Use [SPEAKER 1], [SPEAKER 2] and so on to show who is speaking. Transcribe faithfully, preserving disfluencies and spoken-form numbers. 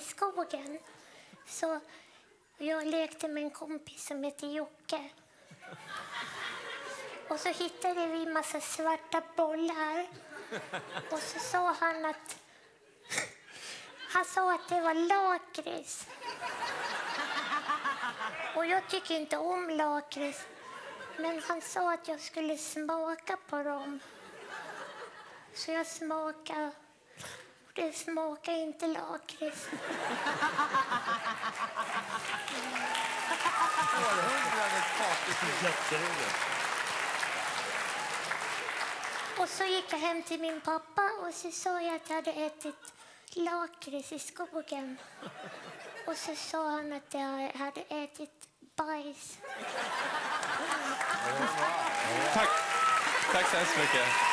[SPEAKER 1] skogen. Så jag lekte med en kompis som heter Jocke. Och så hittade vi en massa svarta bollar. Och så sa han att... Han sa att det var lakrits. Och jag tycker inte om lakrits. Men han sa att jag skulle smaka på dem. Så jag smakade. Och det smakar inte lakrits. Och så gick jag hem till min pappa och så sa jag att jag hade ätit lakrits i skogen. Och så sa han att jag hade ätit bajs.
[SPEAKER 2] Tack. Tack så hemskt mycket.